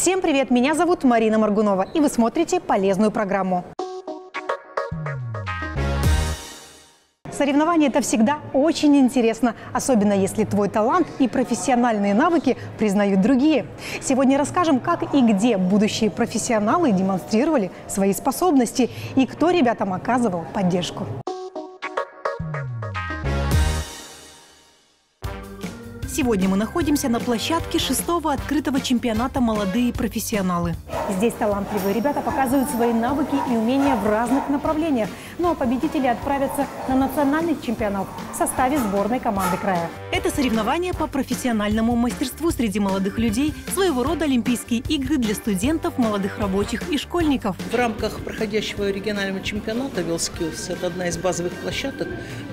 Всем привет! Меня зовут Марина Маргунова, и вы смотрите полезную программу. Соревнования – это всегда очень интересно, особенно если твой талант и профессиональные навыки признают другие. Сегодня расскажем, как и где будущие профессионалы демонстрировали свои способности и кто ребятам оказывал поддержку. Сегодня мы находимся на площадке 6-го открытого чемпионата «Молодые профессионалы». Здесь талантливые ребята показывают свои навыки и умения в разных направлениях. Ну а победители отправятся на национальный чемпионат в составе сборной команды края. Это соревнования по профессиональному мастерству среди молодых людей, своего рода Олимпийские игры для студентов, молодых рабочих и школьников. В рамках проходящего регионального чемпионата WorldSkills это одна из базовых площадок,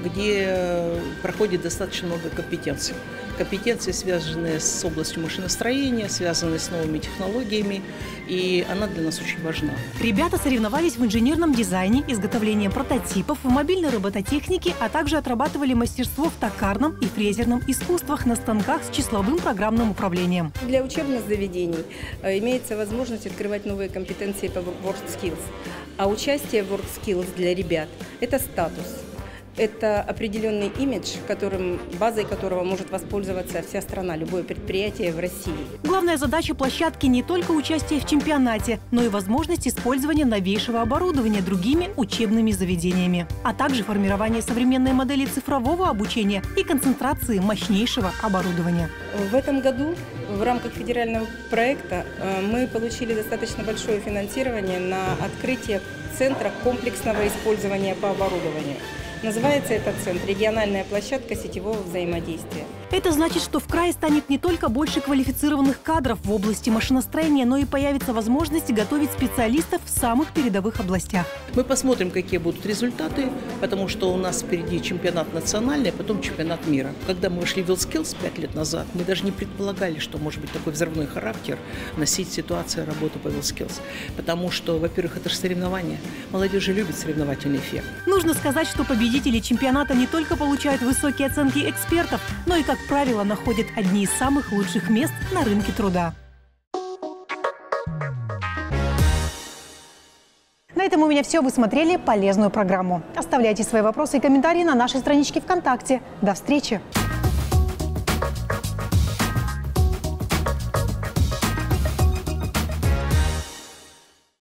где проходит достаточно много компетенций. Компетенции, связанные с областью машиностроения, связанные с новыми технологиями, и она для нас очень важна. Ребята соревновались в инженерном дизайне, изготовлении прототипов, в мобильной робототехнике, а также отрабатывали мастерство в токарном и фрезерном искусствах на станках с числовым программным управлением. Для учебных заведений имеется возможность открывать новые компетенции по WorldSkills. А участие в WorldSkills для ребят – это статус. Это определенный имидж, базой которого может воспользоваться вся страна, любое предприятие в России. Главная задача площадки не только участие в чемпионате, но и возможность использования новейшего оборудования другими учебными заведениями, а также формирование современной модели цифрового обучения и концентрации мощнейшего оборудования. В этом году в рамках федерального проекта мы получили достаточно большое финансирование на открытие центра комплексного использования по оборудованию. Называется этот центр «Региональная площадка сетевого взаимодействия». Это значит, что в крае станет не только больше квалифицированных кадров в области машиностроения, но и появится возможность готовить специалистов в самых передовых областях. Мы посмотрим, какие будут результаты, потому что у нас впереди чемпионат национальный, а потом чемпионат мира. Когда мы вошли в WorldSkills 5 лет назад, мы даже не предполагали, что может быть такой взрывной характер носить ситуация работы по WorldSkills. Потому что, во-первых, это же соревнования. Молодежь же любит соревновательный эффект. Нужно сказать, что победители чемпионата не только получают высокие оценки экспертов, но и, как правило, находят одни из самых лучших мест на рынке труда. На этом у меня все. Вы смотрели полезную программу. Оставляйте свои вопросы и комментарии на нашей страничке ВКонтакте. До встречи!